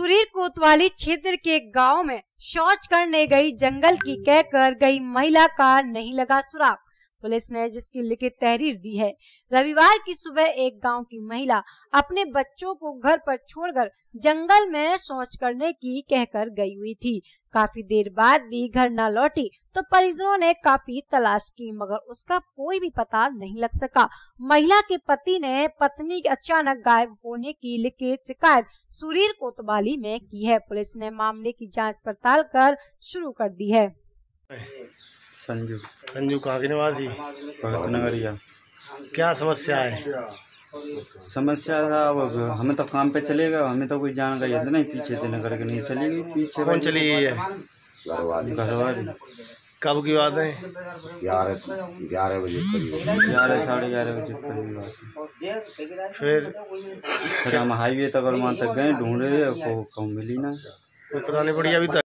सुरीर कोतवाली क्षेत्र के गांव में शौच करने गई जंगल की कहकर गई महिला का नहीं लगा सुराग। पुलिस ने जिसकी लिखित तहरीर दी है। रविवार की सुबह एक गांव की महिला अपने बच्चों को घर पर छोड़कर जंगल में शौच करने की कहकर गई हुई थी। काफी देर बाद भी घर न लौटी तो परिजनों ने काफी तलाश की मगर उसका कोई भी पता नहीं लग सका। महिला के पति ने पत्नी के अचानक गायब होने की लिखित शिकायत सुरीर कोतवाली में की है। पुलिस ने मामले की जांच पड़ताल कर शुरू कर दी है। संजू कहाँ के निवासी? भगत नगरिया। क्या समस्या है? समस्या था अब हमें तो काम पे चले गए, हमें तो कोई जान गई नहीं, पीछे थे नगर के नहीं चली गई। पीछे कौन चली गई है? घरवाली। कब की बात है? 11 बजे करीब, 11 साढ़े 11 बजे करीब बात है। फिर हम हाईवे तक और वहाँ तक गए, ढूंढे, मिली ना, कोई पता नहीं पड़ी अभी तक।